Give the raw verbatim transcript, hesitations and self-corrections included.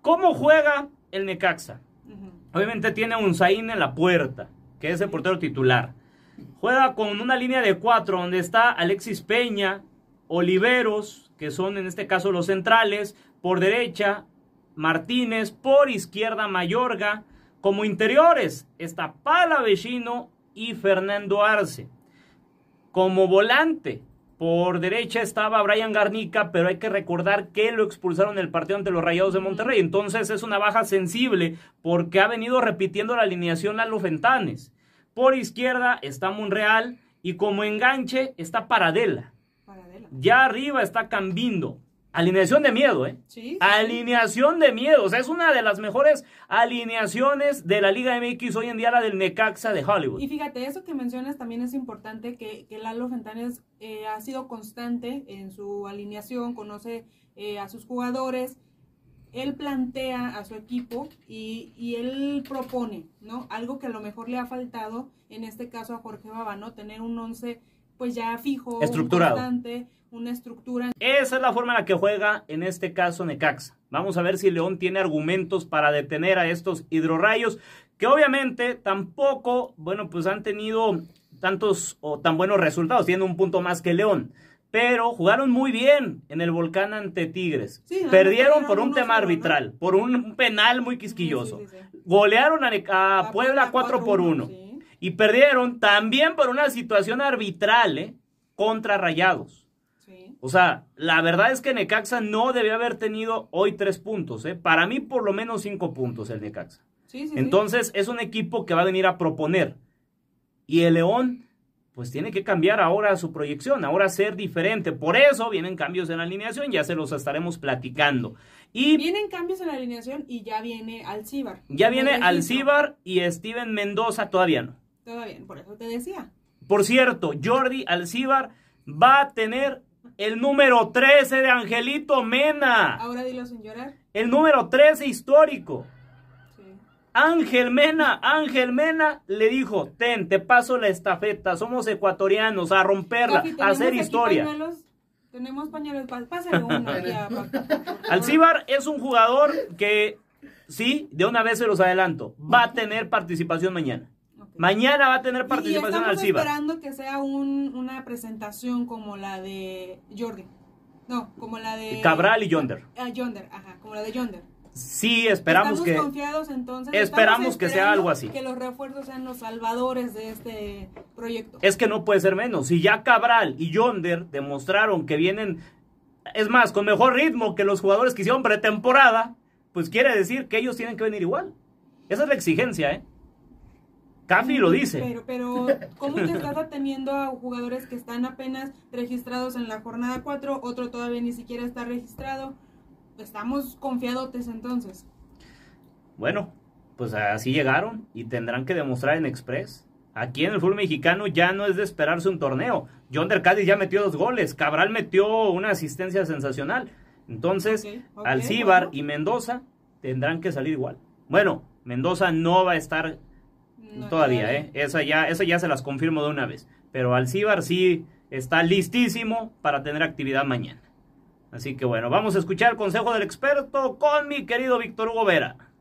¿Cómo juega el Necaxa? Uh-huh. Obviamente tiene a Unzaín en la puerta, que es el portero titular. Juega con una línea de cuatro, donde está Alexis Peña, Oliveros, que son en este caso los centrales, por derecha Martínez, por izquierda Mayorga, como interiores está Palavecino y Fernando Arce. Como volante, por derecha estaba Brian Garnica, pero hay que recordar que lo expulsaron en el partido ante los Rayados de Monterrey. Entonces es una baja sensible porque ha venido repitiendo la alineación Lalo Fentanes. Por izquierda está Monreal y como enganche está Paradela. Paradela. Ya arriba está Cambindo. Alineación de miedo, ¿eh? Sí, sí. Alineación de miedo. O sea, es una de las mejores alineaciones de la Liga M X hoy en día, la del Necaxa de Hollywood. Y fíjate, eso que mencionas también es importante, que, que Lalo Fentanes eh, ha sido constante en su alineación, conoce eh, a sus jugadores, él plantea a su equipo y, y él propone, ¿no? Algo que a lo mejor le ha faltado, en este caso a Jorge Baba, ¿no? Tener un once pues ya fijo, estructurado, constante, una estructura. Esa es la forma en la que juega en este caso Necaxa. Vamos a ver si León tiene argumentos para detener a estos hidrorrayos, que obviamente tampoco, bueno, pues han tenido tantos o tan buenos resultados, tienen un punto más que León, pero jugaron muy bien en el Volcán ante Tigres. Sí, perdieron por un tema arbitral, ¿no? Por un penal muy quisquilloso. Sí, sí, sí, sí. Golearon a, a, a Puebla cuatro por uno. Sí. Y perdieron también por una situación arbitral, ¿eh? Contra Rayados. Sí. O sea, la verdad es que Necaxa no debe haber tenido hoy tres puntos, ¿eh? Para mí por lo menos cinco puntos el Necaxa. Sí, sí, Entonces sí. Es un equipo que va a venir a proponer. Y el León pues tiene que cambiar ahora su proyección, ahora ser diferente. Por eso vienen cambios en la alineación, ya se los estaremos platicando. Y vienen cambios en la alineación y ya viene Alcíbar. Ya viene Alcíbar y Steven Mendoza todavía no. Todavía, por eso te decía. Por cierto, Jordi Alcíbar va a tener el número trece de Angelito Mena. Ahora dilo sin llorar. El número trece histórico. Sí. Ángel Mena, Ángel Mena le dijo, ten, te paso la estafeta, somos ecuatorianos, a romperla, Papi, a hacer historia. Pañuelos, tenemos pañuelos, pásale uno. Alcíbar es un jugador que, sí, de una vez se los adelanto, va a tener participación mañana. Mañana va a tener participación Alcíbar. Esperando que sea un, una presentación como la de Jordi. No, como la de Cabral y Yonder. Ah, Yonder, ajá, como la de Yonder. Sí, esperamos estamos que confiados, entonces, esperamos que sea algo así. Que los refuerzos sean los salvadores de este proyecto. Es que no puede ser menos. Si ya Cabral y Yonder demostraron que vienen, es más, con mejor ritmo que los jugadores que hicieron pretemporada, pues quiere decir que ellos tienen que venir igual. Esa es la exigencia, ¿eh? Cafi lo dice. Pero, pero, ¿cómo te estás atendiendo a jugadores que están apenas registrados en la jornada cuatro? Otro todavía ni siquiera está registrado. Estamos confiadotes entonces. Bueno, pues así llegaron y tendrán que demostrar en Express. Aquí en el fútbol mexicano ya no es de esperarse un torneo. Yonder Cádiz ya metió dos goles. Cabral metió una asistencia sensacional. Entonces, okay, okay, Alcíbar bueno. y Mendoza tendrán que salir igual. Bueno, Mendoza no va a estar... No, todavía, ¿eh? Esa ya, esa ya se las confirmo de una vez. Pero Alcíbar sí está listísimo para tener actividad mañana. Así que bueno, vamos a escuchar el consejo del experto con mi querido Víctor Hugo Vera.